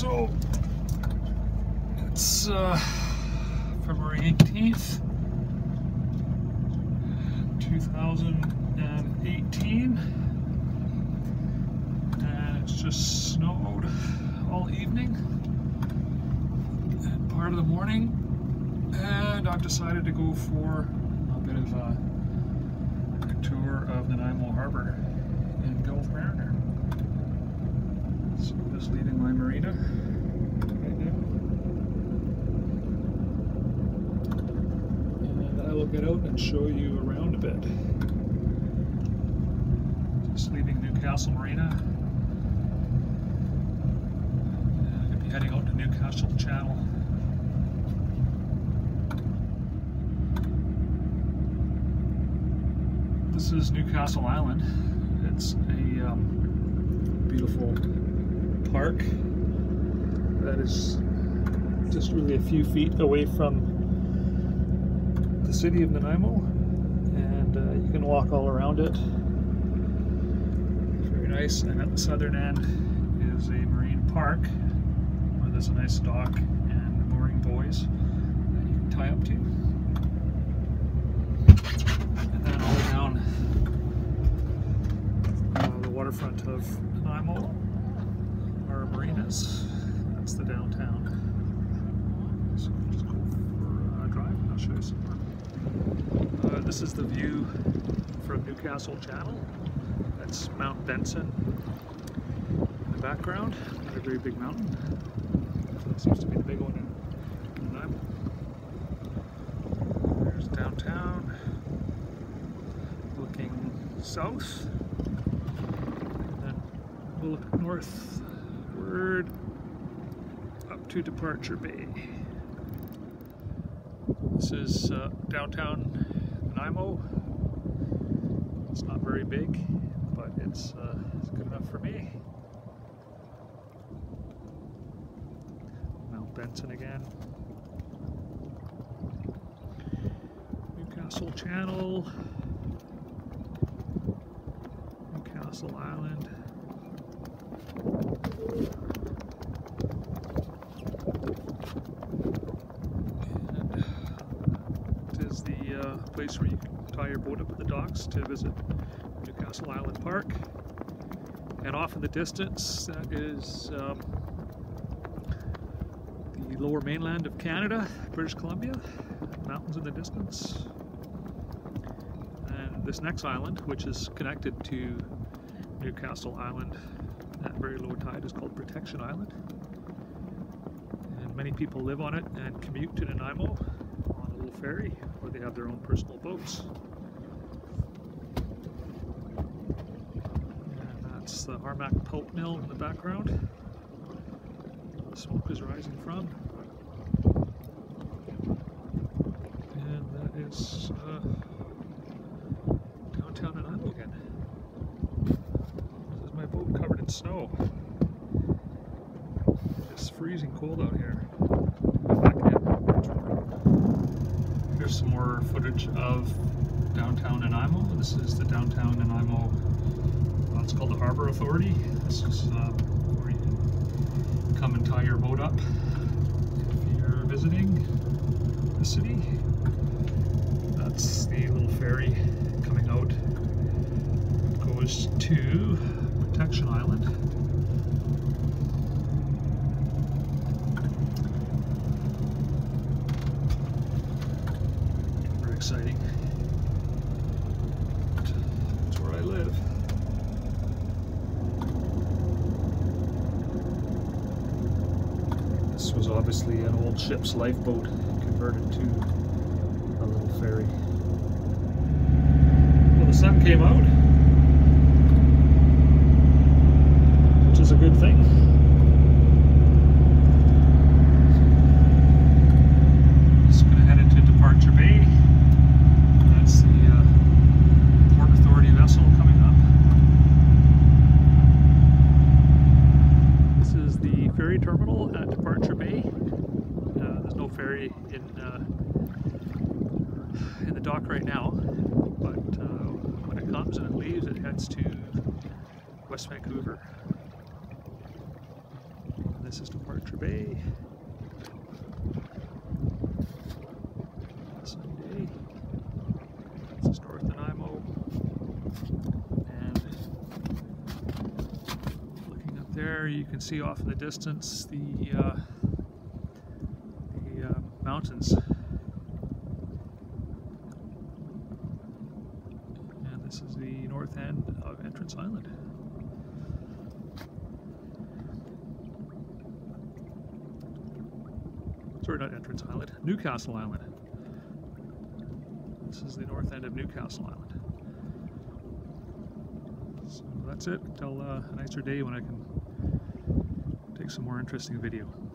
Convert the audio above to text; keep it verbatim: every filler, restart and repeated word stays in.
So it's uh, February eighteenth, two thousand eighteen, and it's just snowed all evening and part of the morning, and I've decided to go for a bit of a, a tour of Nanaimo Harbor in Gulf Mariner. So I'm just leaving my marina right now, and I will get out and show you around a bit. Just leaving Newcastle Marina. And I'm going to be heading out to Newcastle Channel. This is Newcastle Island. It's a um, beautiful park that is just really a few feet away from the city of Nanaimo, and uh, you can walk all around it. Very nice. And at the southern end is a marine park where there's a nice dock and mooring buoys that you can tie up to. And then all down uh, the waterfront of Nanaimo are marinas. That's the downtown. So we'll just go for a drive and I'll show you some more. Uh, this is the view from Newcastle Channel. That's Mount Benson in the background. Not a very big mountain. That seems to be the big one in Nanaimo. There's downtown. Looking south. And then we'll look northward up to Departure Bay. This is uh, downtown Nanaimo. It's not very big, but it's, uh, it's good enough for me. Mount Benson again. Newcastle Channel. Newcastle Island. The uh, place where you can tie your boat up at the docks to visit Newcastle Island Park. And off in the distance, that is um, the lower mainland of Canada, British Columbia, mountains in the distance. And this next island, which is connected to Newcastle Island at very low tide, is called Protection Island. And many people live on it and commute to Nanaimo on a little ferry, or they have their own personal boats. And that's the Harmac Pulp Mill in the background. The smoke is rising from. And that is uh, downtown Nanaimo again. This is my boat covered in snow. It's freezing cold out here. Back in. Here's some more footage of downtown Nanaimo. This is the downtown Nanaimo, well, it's called the Harbor Authority. This is uh, where you can come and tie your boat up if you're visiting the city. That's the little ferry coming out. It goes to Protection Island. Exciting. That's where I live. This was obviously an old ship's lifeboat converted to a little ferry. Well, the sun came out, which is a good thing. Just going to head into Departure Bay. That's the uh, Port Authority vessel coming up. This is the ferry terminal at Departure Bay. Uh, there's no ferry in uh, in the dock right now, but uh, when it comes and it leaves, it heads to West Vancouver. this is Departure Bay. Sunny day. This is North Nanaimo. And looking up there, you can see off in the distance the, uh, the uh, mountains. And this is the north end of Entrance Island. Sorry, not Entrance Island, Newcastle Island. This is the north end of Newcastle Island. So that's it until uh, a nicer day when I can take some more interesting video.